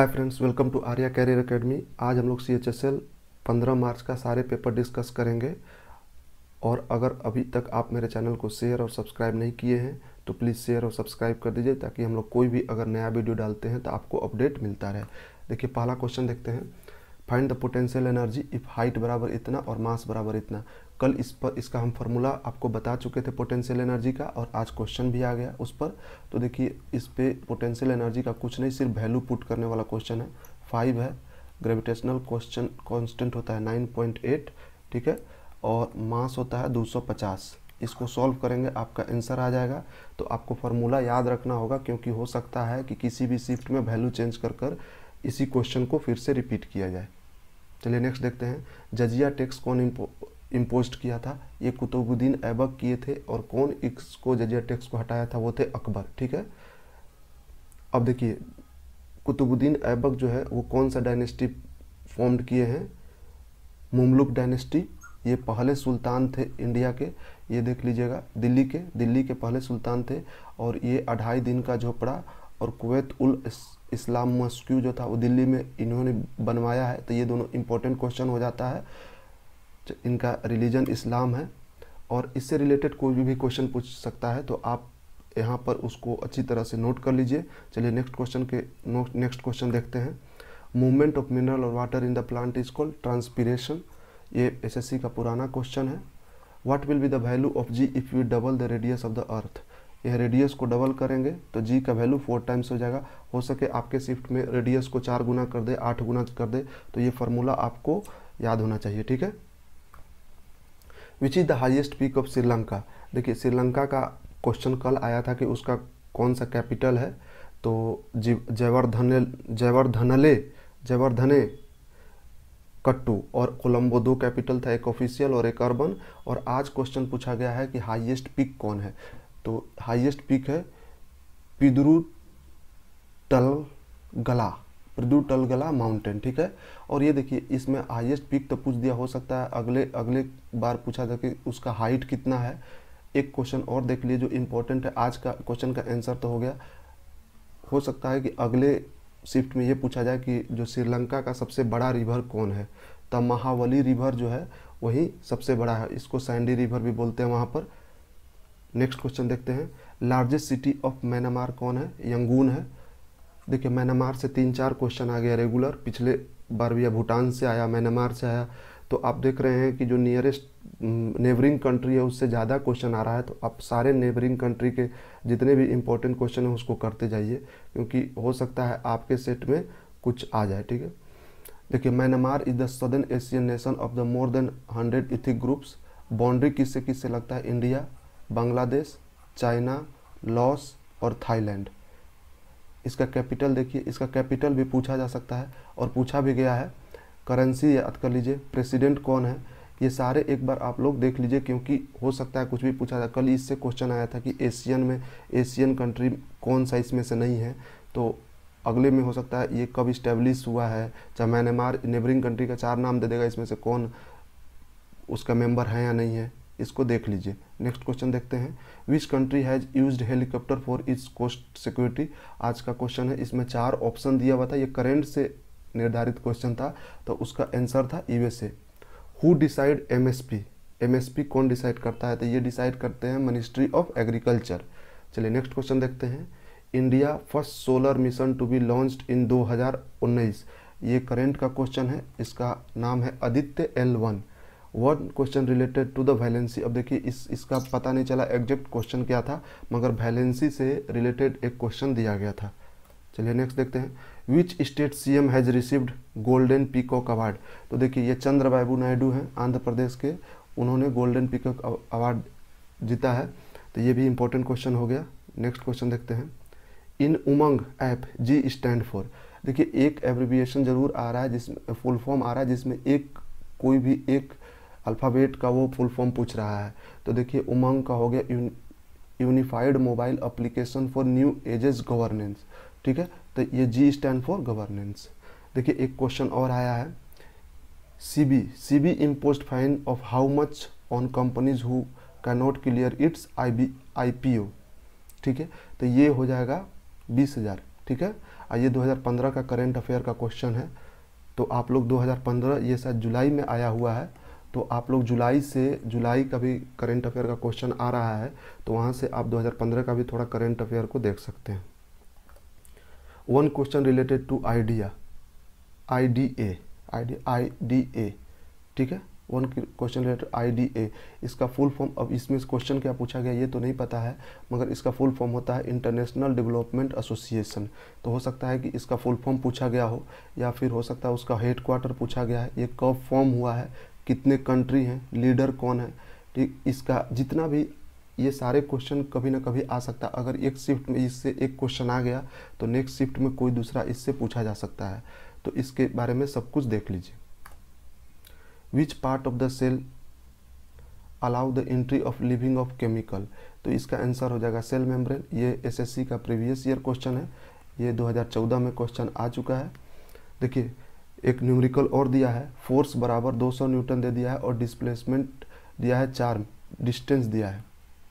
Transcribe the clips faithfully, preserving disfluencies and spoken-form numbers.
Friends, welcome to Arya career academy. आज हम लोग सी एच एस एल पंद्रह मार्च का सारे पेपर डिस्कस करेंगे। और अगर अभी तक आप मेरे चैनल को शेयर और सब्सक्राइब नहीं किए हैं तो प्लीज़ शेयर और सब्सक्राइब कर दीजिए, ताकि हम लोग कोई भी अगर नया वीडियो डालते हैं तो आपको अपडेट मिलता रहे। देखिए, पहला क्वेश्चन देखते हैं। Find the potential energy if height बराबर इतना और मास बराबर इतना। कल इस पर इसका हम फार्मूला आपको बता चुके थे पोटेंशियल एनर्जी का, और आज क्वेश्चन भी आ गया उस पर। तो देखिए, इस पे पोटेंशियल एनर्जी का कुछ नहीं, सिर्फ वैल्यू पुट करने वाला क्वेश्चन है। फाइव है, ग्रेविटेशनल क्वेश्चन कांस्टेंट होता है नाइन पॉइंट एट, ठीक है, और मास होता है टू फिफ्टी। इसको सॉल्व करेंगे, आपका आंसर आ जाएगा। तो आपको फार्मूला याद रखना होगा, क्योंकि हो सकता है कि किसी भी शिफ्ट में वैल्यू चेंज कर कर इसी क्वेश्चन को फिर से रिपीट किया जाए। चलिए नेक्स्ट देखते हैं। जजिया टैक्स कौन इम्पोज किया था? ये कुतुबुद्दीन ऐबक किए थे। और कौन इसको जजिया टैक्स को हटाया था? वो थे अकबर, ठीक है। अब देखिए, कुतुबुद्दीन ऐबक जो है वो कौन सा डायनेस्टी फॉर्म्ड किए हैं? Mamluk dynasty. ये पहले सुल्तान थे इंडिया के, ये देख लीजिएगा, दिल्ली के दिल्ली के पहले सुल्तान थे। और ये अढ़ाई दिन का झोपड़ा और कुवैत उल इस्लाम मस्क्यू जो था वो दिल्ली में इन्होंने बनवाया है। तो ये दोनों इंपॉर्टेंट क्वेश्चन हो जाता है। इनका रिलीजन इस्लाम है, और इससे रिलेटेड कोई भी, भी क्वेश्चन पूछ सकता है, तो आप यहाँ पर उसको अच्छी तरह से नोट कर लीजिए। चलिए नेक्स्ट क्वेश्चन के नेक्स्ट क्वेश्चन देखते हैं। मूवमेंट ऑफ मिनरल और water in the plant is called transpiration. ये एस एस सी का पुराना क्वेश्चन है। What will be the value of g if you double the radius of the earth? यह radius को double करेंगे तो जी का वैल्यू फोर टाइम्स हो जाएगा। हो सके आपके शिफ्ट में रेडियस को चार गुना कर दे, आठ गुना कर दे, तो ये फार्मूला आपको याद होना चाहिए, ठीक है। Which is the highest peak of Sri Lanka? देखिए, श्रीलंका का क्वेश्चन कल आया था कि उसका कौन सा कैपिटल है। तो जयवर्धने जयवर्धनले जयवर्धने कट्टू और कोलंबो दो कैपिटल था, एक ऑफिशियल और एक अर्बन। और आज क्वेश्चन पूछा गया है कि हाईएस्ट पीक कौन है? तो हाईएस्ट पीक है पिदरू टलगला पिदरू टलगला माउंटेन, ठीक है। और ये देखिए, इसमें हाईएस्ट पीक तो पूछ दिया, हो सकता है अगले अगले बार पूछा था कि उसका हाइट कितना है। एक क्वेश्चन और देख लिए जो इम्पोर्टेंट है। आज का क्वेश्चन का आंसर तो हो गया। हो सकता है कि अगले शिफ्ट में ये पूछा जाए कि जो श्रीलंका का सबसे बड़ा रिवर कौन है। तब महावली रिवर जो है वही सबसे बड़ा है, इसको सैंडी रिवर भी बोलते हैं वहाँ पर। नेक्स्ट क्वेश्चन देखते हैं। लार्जेस्ट सिटी ऑफ म्यांमार कौन है? यंगून है। देखिए, म्यांमार से तीन चार क्वेश्चन आ गया रेगुलर। पिछले बार भी भूटान से आया, म्यांमार से आया। तो आप देख रहे हैं कि जो नियरेस्ट नेबरिंग कंट्री है उससे ज़्यादा क्वेश्चन आ रहा है। तो आप सारे नेबरिंग कंट्री के जितने भी इंपॉर्टेंट क्वेश्चन हैं उसको करते जाइए, क्योंकि हो सकता है आपके सेट में कुछ आ जाए, ठीक है। देखिए, Myanmar is the southern Asian nation of the more than hundred ethic groups. Boundary किससे किससे लगता है? इंडिया, बांग्लादेश, चाइना, लॉस और थाईलैंड। इसका कैपिटल देखिए, इसका कैपिटल भी पूछा जा सकता है और पूछा भी गया है। करेंसी याद कर लीजिए। प्रेसिडेंट कौन है? ये सारे एक बार आप लोग देख लीजिए, क्योंकि हो सकता है कुछ भी पूछा जाए। कल इससे क्वेश्चन आया था कि एशियन में एशियन कंट्री कौन सा इसमें से नहीं है। तो अगले में हो सकता है ये कब इस्टेब्लिश हुआ है। चाहे म्यांमार नेबरिंग कंट्री का चार नाम दे देगा, इसमें से कौन उसका मेंबर है या नहीं है, इसको देख लीजिए। नेक्स्ट क्वेश्चन देखते हैं। Which country has used helicopter for its coast security? आज का क्वेश्चन है, इसमें चार ऑप्शन दिया हुआ था। ये करेंट से निर्धारित क्वेश्चन था, तो उसका आंसर था USA. Who decide MSP? MSP कौन डिसाइड करता है? तो ये डिसाइड करते हैं मिनिस्ट्री ऑफ एग्रीकल्चर। चलिए नेक्स्ट क्वेश्चन देखते हैं। India first solar mission to be launched in दो हज़ार उन्नीस। ये करेंट का क्वेश्चन है, इसका नाम है Aditya L one. One question related to the valency. अब देखिए, इस इसका पता नहीं चला एग्जैक्ट क्वेश्चन क्या था, मगर वैलेंसी से रिलेटेड एक क्वेश्चन दिया गया था। चलिए नेक्स्ट देखते हैं। Which state CM has received golden peacock award? तो देखिए, ये चंद्रबाबू नायडू हैं आंध्र प्रदेश के, उन्होंने गोल्डन पीकॉक अवार्ड जीता है। तो ये भी इंपॉर्टेंट क्वेश्चन हो गया। नेक्स्ट क्वेश्चन देखते हैं। In UMANG app G stand for. देखिए, एक एब्रिविएशन जरूर आ रहा है, जिसमें फुल फॉर्म आ रहा है, जिसमें एक कोई भी एक अल्फ़ाबेट का वो फुल फॉर्म पूछ रहा है। तो देखिए, उमंग का हो गया unified mobile application for new ages governance, ठीक है। तो ये जी स्टैंड फॉर गवर्नेंस। देखिए, एक क्वेश्चन और आया है। SEBI SEBI imposed fine of how much on companies who can not clear its I B I P O, ठीक है। तो ये हो जाएगा बीस हज़ार, ठीक है। ये दो हज़ार पंद्रह का करेंट अफेयर का क्वेश्चन है, तो आप लोग दो हज़ार पंद्रह, ये शायद जुलाई में आया हुआ है, तो आप लोग जुलाई से, जुलाई का भी करेंट अफेयर का क्वेश्चन आ रहा है, तो वहाँ से आप दो हज़ार पंद्रह का भी थोड़ा करेंट अफेयर को देख सकते हैं। One question related to idea, I D A, I D A, ठीक है, one question related I D A, इसका फुल फॉर्म, अब इसमें क्वेश्चन क्या पूछा गया ये तो नहीं पता है, मगर इसका फुल फॉर्म होता है इंटरनेशनल डेवलपमेंट एसोसिएशन। तो हो सकता है कि इसका फुल फॉर्म पूछा गया हो, या फिर हो सकता है उसका हेड क्वार्टर पूछा गया है, ये कब फॉर्म हुआ है, कितने कंट्री हैं, लीडर कौन है, ठीक, इसका जितना भी, ये सारे क्वेश्चन कभी ना कभी आ सकता है। अगर एक शिफ्ट में इससे एक क्वेश्चन आ गया तो नेक्स्ट शिफ्ट में कोई दूसरा इससे पूछा जा सकता है, तो इसके बारे में सब कुछ देख लीजिए। Which part of the cell allow the entry of living of chemical, तो इसका आंसर हो जाएगा सेल मेम्ब्रेन। ये एसएससी का प्रीवियस ईयर क्वेश्चन है, ये दो हज़ार चौदह में क्वेश्चन आ चुका है। देखिए एक न्यूमेरिकल और दिया है, फोर्स बराबर दो सौ न्यूटन दे दिया है, और डिस्प्लेसमेंट दिया है चार, डिस्टेंस दिया है,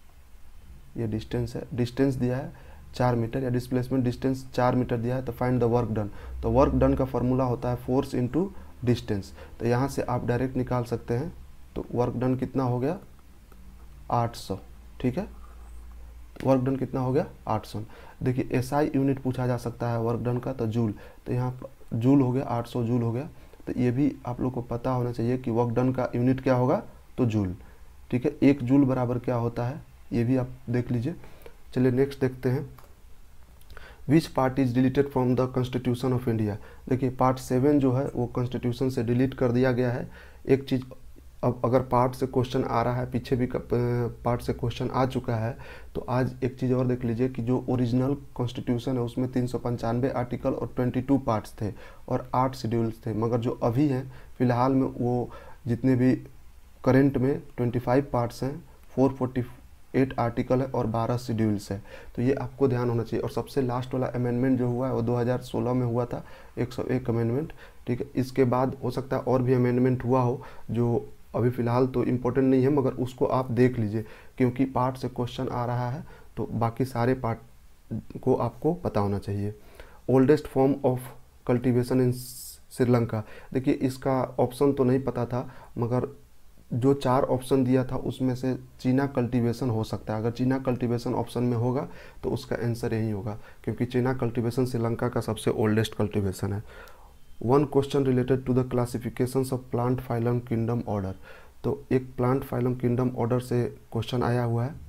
ये डिस्टेंस है, डिस्टेंस दिया है चार मीटर, या डिस्प्लेसमेंट डिस्टेंस चार मीटर दिया है। तो फाइंड द वर्क डन, तो वर्क डन का फॉर्मूला होता है फोर्स इनटू डिस्टेंस, तो यहाँ से आप डायरेक्ट निकाल सकते हैं। तो वर्क डन कितना हो गया, आठ सौ, ठीक है, वर्क डन कितना हो गया, आठ सौ। देखिए एसआई यूनिट पूछा जा सकता है वर्क डन का, तो जूल, तो यहाँ जूल हो गया, आठ सौ जूल हो गया। तो ये भी आप लोग को पता होना चाहिए कि वर्क डन का यूनिट क्या होगा, तो जूल, ठीक है, एक जूल बराबर क्या होता है, ये भी आप देख लीजिए। चलिए नेक्स्ट देखते हैं। Which part is deleted from the constitution of India, देखिए पार्ट सेवन जो है वो कॉन्स्टिट्यूशन से डिलीट कर दिया गया है। एक चीज़, अब अगर पार्ट से क्वेश्चन आ रहा है, पीछे भी पार्ट से क्वेश्चन आ चुका है, तो आज एक चीज़ और देख लीजिए कि जो ओरिजिनल कॉन्स्टिट्यूशन है उसमें तीन सौ पंचानवे आर्टिकल और बाईस पार्ट्स थे और आठ शेड्यूल्स थे, मगर जो अभी हैं फिलहाल में वो जितने भी करंट में पच्चीस पार्ट्स हैं, चार सौ अड़तालीस आर्टिकल है और बारह शेड्यूल्स है, तो ये आपको ध्यान होना चाहिए। और सबसे लास्ट वाला अमेंडमेंट जो हुआ है वो दो हज़ार सोलह में हुआ था, एक सौ एक अमेंडमेंट, ठीक है। इसके बाद हो सकता है और भी अमेंडमेंट हुआ हो जो अभी फ़िलहाल तो इम्पोर्टेंट नहीं है, मगर उसको आप देख लीजिए, क्योंकि पार्ट से क्वेश्चन आ रहा है तो बाकी सारे पार्ट को आपको पता होना चाहिए। Oldest form of cultivation in Sri Lanka, देखिए इसका ऑप्शन तो नहीं पता था, मगर जो चार ऑप्शन दिया था उसमें से चीना कल्टीवेशन हो सकता है। अगर चीना कल्टीवेशन ऑप्शन में होगा तो उसका आंसर यही होगा, क्योंकि चीना कल्टीवेशन श्रीलंका का सबसे ओल्डेस्ट कल्टीवेशन है। One question related to the classifications of plant phylum kingdom order, तो एक प्लांट फाइलम किंगडम ऑर्डर से क्वेश्चन आया हुआ है।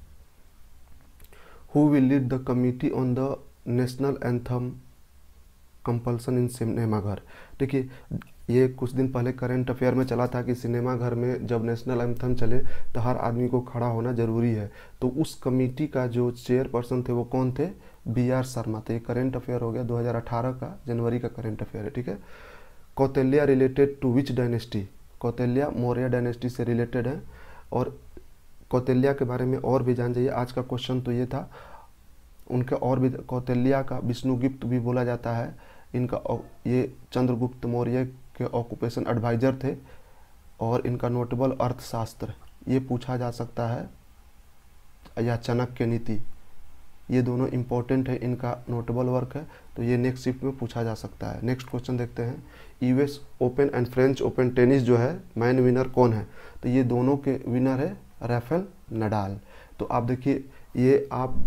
Who will lead the committee on the national anthem compulsion in सिनेमाघर, देखिए ये कुछ दिन पहले करंट अफेयर में चला था कि सिनेमा घर में जब नेशनल एंथम चले तो हर आदमी को खड़ा होना जरूरी है, तो उस कमेटी का जो चेयरपर्सन थे वो कौन थे, बी आर शर्मा। तो ये करंट अफेयर हो गया दो हज़ार अठारह का जनवरी का करंट अफेयर है, ठीक है। Kautilya related to which dynasty, Kautilya Maurya dynasty से रिलेटेड है, और कौतिल्य के बारे में और भी जान जाइए। आज का क्वेश्चन तो ये था, उनका और भी, कौतिल्य का विष्णुगुप्त भी बोला जाता है, इनका ये चंद्रगुप्त मौर्य के ऑक्यूपेशन एडवाइजर थे, और इनका नोटेबल अर्थशास्त्र ये पूछा जा सकता है, या चाणक्य नीति, ये दोनों इंपॉर्टेंट है, इनका नोटेबल वर्क है, तो ये नेक्स्ट शिफ्ट में पूछा जा सकता है। नेक्स्ट क्वेश्चन देखते हैं। US Open and French Open tennis जो है मैन विनर कौन है, तो ये दोनों के विनर है राफेल नडाल। तो आप देखिए ये आप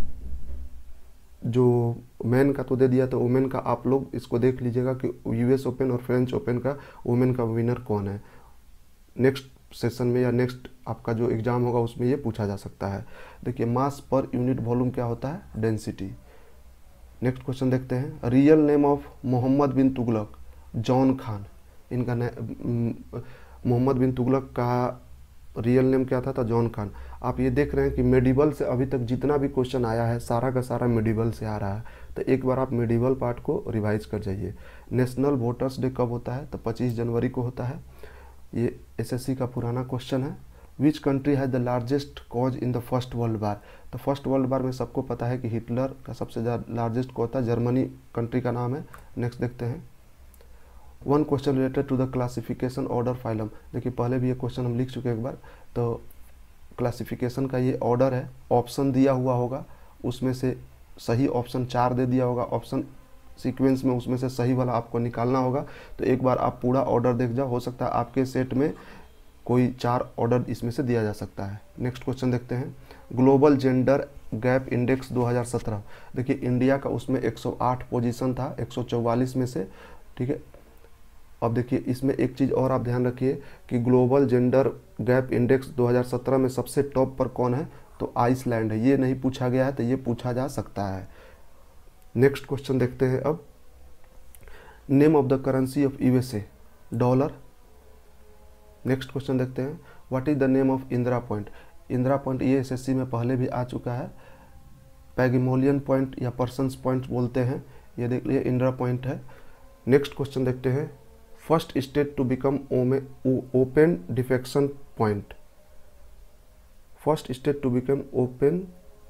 जो मैन का तो दे दिया, तो वुमेन का आप लोग इसको देख लीजिएगा कि यूएस ओपन और फ्रेंच ओपन का वुमेन का विनर कौन है। नेक्स्ट सेशन में या नेक्स्ट आपका जो एग्जाम होगा उसमें ये पूछा जा सकता है। देखिए मास पर यूनिट वॉल्यूम क्या होता है, डेंसिटी। नेक्स्ट क्वेश्चन देखते हैं। Real name of Muhammad bin Tughlaq, Jauna Khan, इनका मोहम्मद बिन तुगलक का रियल नेम क्या था, था जॉन खान। आप ये देख रहे हैं कि मेडिवल से अभी तक जितना भी क्वेश्चन आया है सारा का सारा मेडिवल से आ रहा है, तो एक बार आप मेडिवल पार्ट को रिवाइज कर जाइए। नेशनल वोटर्स डे कब होता है, तो पच्चीस जनवरी को होता है। ये एसएससी का पुराना क्वेश्चन है। Which country has the largest cause in the first world war, तो फर्स्ट वर्ल्ड वार में सबको पता है कि हिटलर का सबसे ज़्यादा लार्जेस्ट कॉज था, जर्मनी कंट्री का नाम है। नेक्स्ट देखते हैं। One question related to the classification order phylum, देखिए पहले भी ये क्वेश्चन हम लिख चुके हैं एक बार। तो क्लासिफिकेशन का ये ऑर्डर है, ऑप्शन दिया हुआ होगा, उसमें से सही ऑप्शन चार दे दिया होगा, ऑप्शन सीक्वेंस में उसमें से सही वाला आपको निकालना होगा। तो एक बार आप पूरा ऑर्डर देख जाओ, हो सकता है आपके सेट में कोई चार ऑर्डर इसमें से दिया जा सकता है। नेक्स्ट क्वेश्चन देखते हैं, ग्लोबल जेंडर गैप इंडेक्स दो हज़ार सत्रह। देखिए इंडिया का उसमें एक सौ आठ पोजीशन था एक सौ चौवालीस में से, ठीक है। अब देखिए इसमें एक चीज़ और आप ध्यान रखिए कि ग्लोबल जेंडर गैप इंडेक्स दो हज़ार सत्रह में सबसे टॉप पर कौन है, तो आइसलैंड है। ये नहीं पूछा गया है तो ये पूछा जा सकता है। नेक्स्ट क्वेश्चन देखते हैं अब, name of the currency of USA, dollar. Next question देखते हैं, what is the name of Indira Point. Indira Point ये एसएससी में पहले भी आ चुका है, पैगमोलियन पॉइंट या पर्सन्स पॉइंट बोलते हैं, ये देख लीजिए इंदिरा पॉइंट है। नेक्स्ट क्वेश्चन देखते हैं, first state to become open defecation point. First state to become open,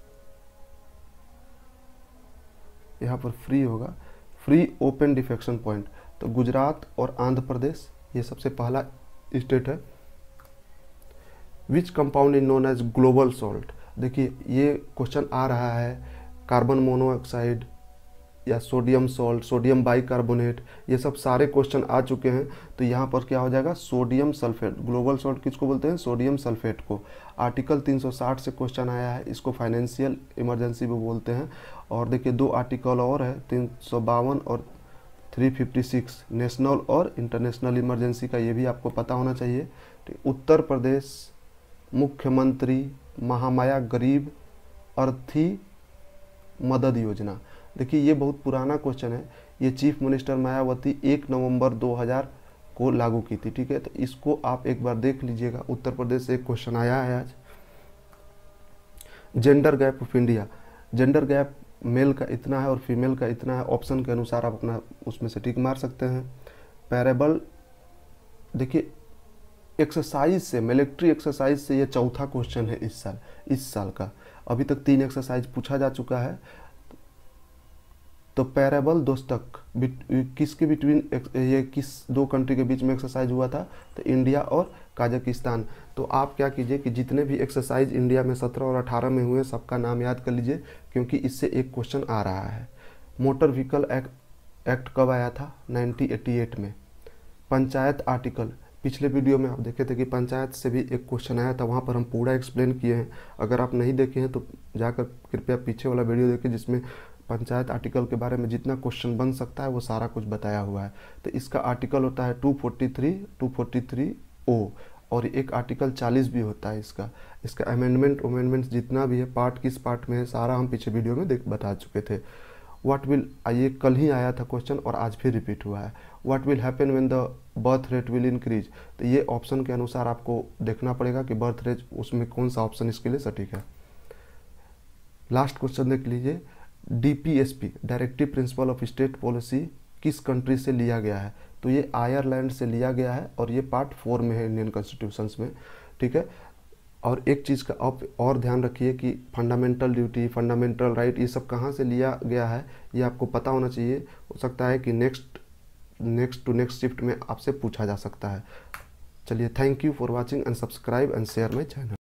यहाँ पर फ्री होगा, फ्री ओपन डिफेक्शन पॉइंट, तो गुजरात और आंध्र प्रदेश ये सबसे पहला स्टेट है। Which compound is known as global salt. देखिए ये क्वेश्चन आ रहा है, कार्बन मोनोऑक्साइड या सोडियम सॉल्ट, सोडियम बाइकार्बोनेट, ये सब सारे क्वेश्चन आ चुके हैं। तो यहाँ पर क्या हो जाएगा, सोडियम सल्फेट। ग्लोबल सॉल्ट किसको बोलते हैं, सोडियम सल्फेट को। आर्टिकल तीन सौ साठ से क्वेश्चन आया है, इसको फाइनेंशियल इमरजेंसी भी बोलते हैं। और देखिए दो आर्टिकल और है, तीन सौ बावन और तीन सौ छप्पन, नेशनल और इंटरनेशनल इमरजेंसी का, ये भी आपको पता होना चाहिए। उत्तर प्रदेश मुख्यमंत्री महामाया गरीब अर्थी मदद योजना। देखिए ये बहुत पुराना क्वेश्चन है, ये चीफ मिनिस्टर मायावती एक नवंबर दो हज़ार को लागू की थी, ठीक है। तो इसको आप एक बार देख लीजिएगा, उत्तर प्रदेश से एक क्वेश्चन आया है आज। Gender gap of India, gender gap male का इतना है और फीमेल का इतना है, ऑप्शन के अनुसार आप अपना उसमें से टिक मार सकते हैं। पैरेबल, देखिए एक्सरसाइज से, मिलिट्री एक्सरसाइज से ये चौथा क्वेश्चन है इस साल इस साल का। अभी तक तीन एक्सरसाइज पूछा जा चुका है। तो पैरेबल दोस्तक किसके बिटवीन, ये किस दो कंट्री के बीच में एक्सरसाइज हुआ था, तो इंडिया और काजाकिस्तान। तो आप क्या कीजिए कि जितने भी एक्सरसाइज इंडिया में सत्रह और अठारह में हुए सबका नाम याद कर लीजिए, क्योंकि इससे एक क्वेश्चन आ रहा है। मोटर व्हीकल एक्ट एक्ट कब आया था, नाइनटीन अट्ठासी में। पंचायत आर्टिकल, पिछले वीडियो में आप देखे थे कि पंचायत से भी एक क्वेश्चन आया था, वहाँ पर हम पूरा एक्सप्लेन किए हैं। अगर आप नहीं देखे हैं तो जाकर कृपया पीछे वाला वीडियो देखें, जिसमें पंचायत आर्टिकल के बारे में जितना क्वेश्चन बन सकता है वो सारा कुछ बताया हुआ है। तो इसका आर्टिकल होता है दो सौ तैंतालीस, दो सौ तैंतालीस ओ, और एक आर्टिकल चालीस भी होता है इसका। इसका अमेंडमेंट अमेंडमेंट्स जितना भी है, पार्ट किस पार्ट में है, सारा हम पीछे वीडियो में देख बता चुके थे। व्हाट विल, ये कल ही आया था क्वेश्चन और आज फिर रिपीट हुआ है। What will happen when the birth rate will increase. तो ये ऑप्शन के अनुसार आपको देखना पड़ेगा कि बर्थ रेट उसमें कौन सा ऑप्शन इसके लिए सटीक है। लास्ट क्वेश्चन देख लीजिए, DPSP directive principle of state policy किस कंट्री से लिया गया है, तो ये आयरलैंड से लिया गया है और ये पार्ट फोर में है इंडियन कॉन्स्टिट्यूशंस में, ठीक है। और एक चीज़ का आप और ध्यान रखिए कि फंडामेंटल ड्यूटी, फंडामेंटल राइट, ये सब कहाँ से लिया गया है ये आपको पता होना चाहिए। हो सकता है कि next next to next shift में आपसे पूछा जा सकता है। चलिए, thank you for watching and subscribe and share my channel.